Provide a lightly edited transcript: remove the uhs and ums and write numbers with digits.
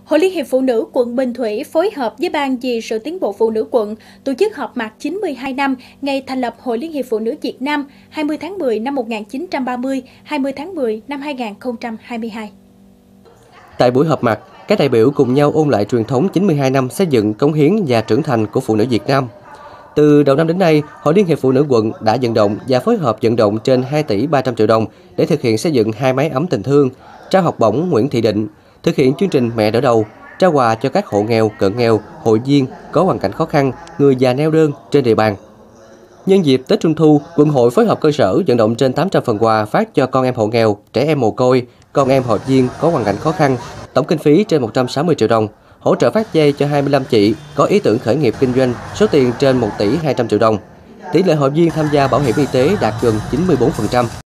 Hội Liên hiệp Phụ nữ quận Bình Thủy phối hợp với Ban vì sự tiến bộ phụ nữ quận tổ chức họp mặt 92 năm ngày thành lập Hội Liên hiệp Phụ nữ Việt Nam 20 tháng 10 năm 1930, 20 tháng 10 năm 2022. Tại buổi họp mặt, các đại biểu cùng nhau ôn lại truyền thống 92 năm xây dựng, cống hiến và trưởng thành của phụ nữ Việt Nam. Từ đầu năm đến nay, Hội Liên hiệp Phụ nữ quận đã vận động và phối hợp vận động trên 2 tỷ 300 triệu đồng để thực hiện xây dựng 2 mái ấm tình thương, trao học bổng Nguyễn Thị Định, thực hiện chương trình Mẹ đỡ đầu, trao quà cho các hộ nghèo, cận nghèo, hội viên có hoàn cảnh khó khăn, người già neo đơn trên địa bàn. Nhân dịp Tết Trung thu, quận hội phối hợp cơ sở vận động trên 800 phần quà phát cho con em hộ nghèo, trẻ em mồ côi, con em hội viên có hoàn cảnh khó khăn, tổng kinh phí trên 160 triệu đồng, hỗ trợ phát dây cho 25 chị có ý tưởng khởi nghiệp kinh doanh, số tiền trên 1 tỷ 200 triệu đồng. Tỷ lệ hội viên tham gia bảo hiểm y tế đạt gần 94%.